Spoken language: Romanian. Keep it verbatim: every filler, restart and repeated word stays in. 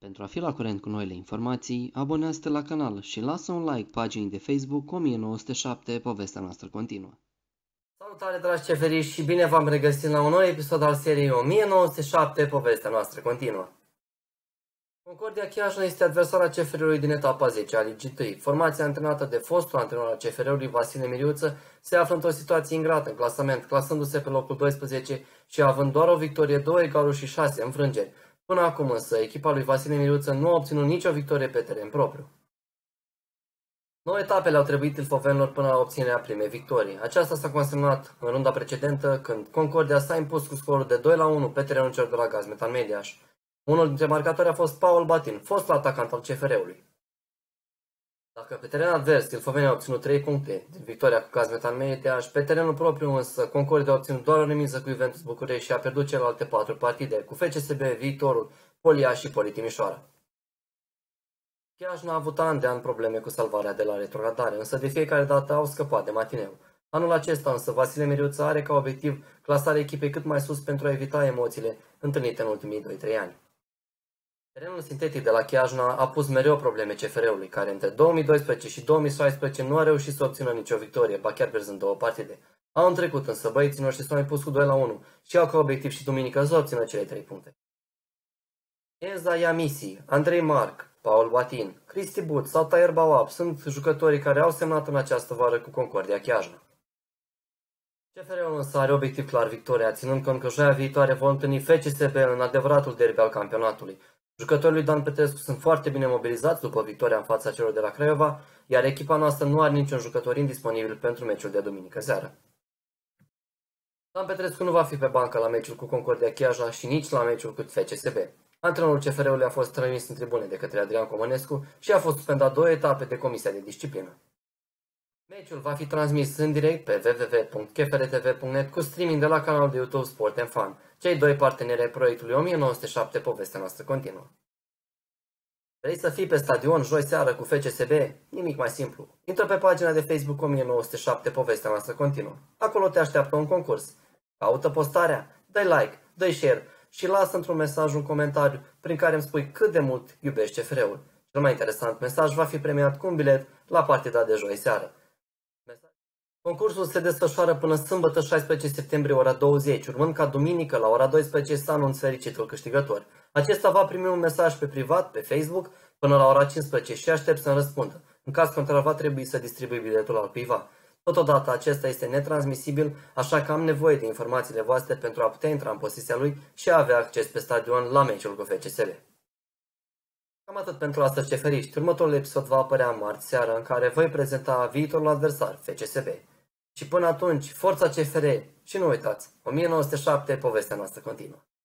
Pentru a fi la curent cu noile informații, abonează-te la canal și lasă un like paginii de Facebook o mie nouă sute șapte, povestea noastră continuă. Salutare dragi ceferiși și bine v-am regăsit la un nou episod al seriei o mie nouă sute șapte, povestea noastră continuă. Concordia Chiajna este adversara C F R-ului din etapa zece a Ligii unu. Formația antrenată de fostul antrenor al C F R-ului Vasile Miriuță se află într-o situație ingrată în clasament, clasându-se pe locul doisprezece și având doar o victorie, două egaluri și șase înfrângeri. Până acum însă, echipa lui Vasile Miriuță nu a obținut nicio victorie pe teren propriu. nouă etapele au trebuit ilfovenilor până la obținerea primei victorii. Aceasta s-a consemnat în runda precedentă, când Concordia s-a impus cu scorul de doi la unu pe terenul celor de la Gazmetan Mediaș. Unul dintre marcatori a fost Paul Batin, fostul atacant al C F R-ului. Dacă pe teren advers ilfovenii au obținut trei puncte din victoria cu Gazmetan Mediaș, pe terenul propriu însă Concordia a obținut doar o remiză cu Juventus București și a pierdut celelalte patru partide, cu F C S B, Viitorul, Polia și Poli Timișoara. Chiajna a avut an de an probleme cu salvarea de la retrogradare, însă de fiecare dată au scăpat de matineu. Anul acesta însă Vasile Miriuță are ca obiectiv clasarea echipei cât mai sus pentru a evita emoțiile întâlnite în ultimii doi trei ani. Terenul sintetic de la Chiajna a pus mereu probleme C F R-ului, care între două mii doisprezece și două mii șaisprezece nu a reușit să obțină nicio victorie, ba chiar pierzând două partide. Anul trecut însă băieții noștri s-au impus cu doi la unu și au ca obiectiv și duminică să obțină cele trei puncte. Eza Yamisi, Andrei Marc, Paul Batin, Cristi But sau Taher Bawab sunt jucătorii care au semnat în această vară cu Concordia Chiajna. C F R-ul însă are obiectiv clar victoria, ținând cont că joia viitoare vor întâlni F C S B în adevăratul derby al campionatului. Jucătorii lui Dan Petrescu sunt foarte bine mobilizați după victoria în fața celor de la Craiova, iar echipa noastră nu are niciun jucător indisponibil pentru meciul de duminică seară. Dan Petrescu nu va fi pe bancă la meciul cu Concordia Chiajna și nici la meciul cu F C S B. Antrenorul C F R-ului a fost trimis în tribune de către Adrian Comănescu și a fost suspendat două etape de Comisia de Disciplină. Meciul va fi transmis în direct pe w w w punct c f r t v punct net cu streaming de la canalul de YouTube Sport and Fun, cei doi parteneri ai proiectului o mie nouă sute șapte, povestea noastră continuă. Vrei să fii pe stadion joi seară cu F C S B? Nimic mai simplu. Intră pe pagina de Facebook o mie nouă sute șapte, povestea noastră continuă. Acolo te așteaptă un concurs. Caută postarea, dă like, dă share și lasă într-un mesaj un comentariu prin care îmi spui cât de mult iubești C F R-ul. Cel mai interesant mesaj va fi premiat cu un bilet la partida de joi seară. Concursul se desfășoară până sâmbătă șaisprezece septembrie ora douăzeci, urmând ca duminică la ora doisprezece să anunț fericitul câștigător. Acesta va primi un mesaj pe privat, pe Facebook, până la ora cincisprezece și aștept să-mi răspundă. În caz contrar va trebui să distribui biletul al cuiva. Totodată acesta este netransmisibil, așa că am nevoie de informațiile voastre pentru a putea intra în posesia lui și a avea acces pe stadion la meciul cu F C S B. Cam atât pentru astăzi, ceferiști. Următorul episod va apărea marți seară, în care voi prezenta viitorul adversar, F C S B. Și până atunci, forța C F R și nu uitați, o mie nouă sute șapte, povestea noastră continuă.